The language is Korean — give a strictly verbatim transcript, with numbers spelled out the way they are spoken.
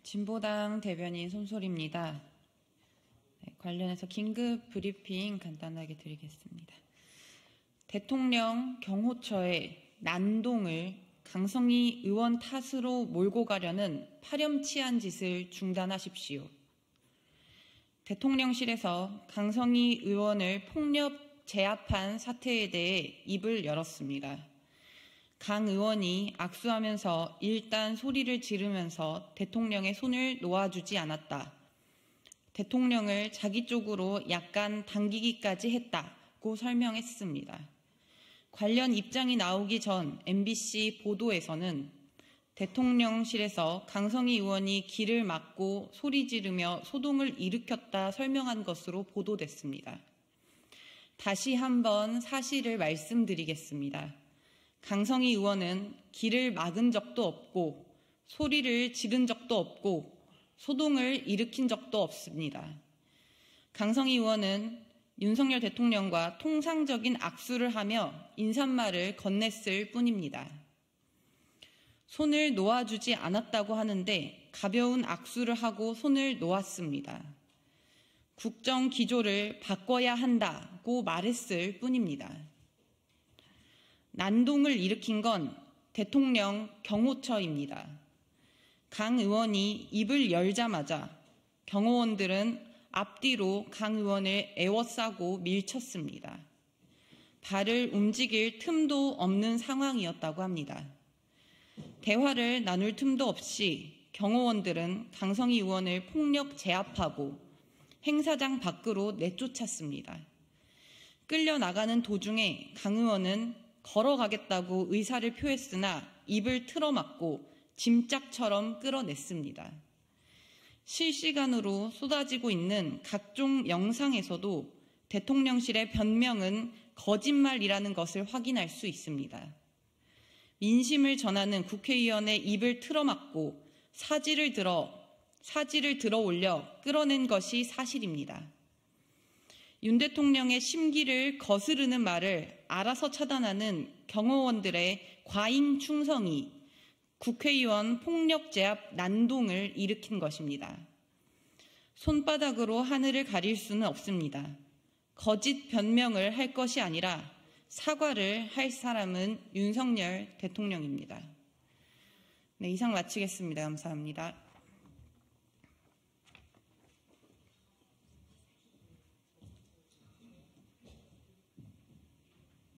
진보당 대변인 손솔입니다. 네, 관련해서 긴급 브리핑 간단하게 드리겠습니다. 대통령 경호처의 난동을 강성희 의원 탓으로 몰고 가려는 파렴치한 짓을 중단하십시오. 대통령실에서 강성희 의원을 폭력 제압한 사태에 대해 입을 열었습니다. 강 의원이 악수하면서 일단 소리를 지르면서 대통령의 손을 놓아주지 않았다. 대통령을 자기 쪽으로 약간 당기기까지 했다고 설명했습니다. 관련 입장이 나오기 전 엠비씨 보도에서는 대통령실에서 강성희 의원이 길을 막고 소리 지르며 소동을 일으켰다 설명한 것으로 보도됐습니다. 다시 한번 사실을 말씀드리겠습니다. 강성희 의원은 길을 막은 적도 없고 소리를 지른 적도 없고 소동을 일으킨 적도 없습니다. 강성희 의원은 윤석열 대통령과 통상적인 악수를 하며 인사말을 건넸을 뿐입니다. 손을 놓아주지 않았다고 하는데 가벼운 악수를 하고 손을 놓았습니다. 국정 기조를 바꿔야 한다고 말했을 뿐입니다. 난동을 일으킨 건 대통령 경호처입니다. 강 의원이 입을 열자마자 경호원들은 앞뒤로 강 의원을 에워싸고 밀쳤습니다. 발을 움직일 틈도 없는 상황이었다고 합니다. 대화를 나눌 틈도 없이 경호원들은 강성희 의원을 폭력 제압하고 행사장 밖으로 내쫓았습니다. 끌려나가는 도중에 강 의원은 걸어가겠다고 의사를 표했으나 입을 틀어막고 짐짝처럼 끌어냈습니다. 실시간으로 쏟아지고 있는 각종 영상에서도 대통령실의 변명은 거짓말이라는 것을 확인할 수 있습니다. 민심을 전하는 국회의원의 입을 틀어막고 사지를 들어, 사지를 들어 올려 끌어낸 것이 사실입니다. 윤 대통령의 심기를 거스르는 말을 알아서 차단하는 경호원들의 과잉 충성이 국회의원 폭력 제압 난동을 일으킨 것입니다. 손바닥으로 하늘을 가릴 수는 없습니다. 거짓 변명을 할 것이 아니라 사과를 할 사람은 윤석열 대통령입니다. 네, 이상 마치겠습니다. 감사합니다.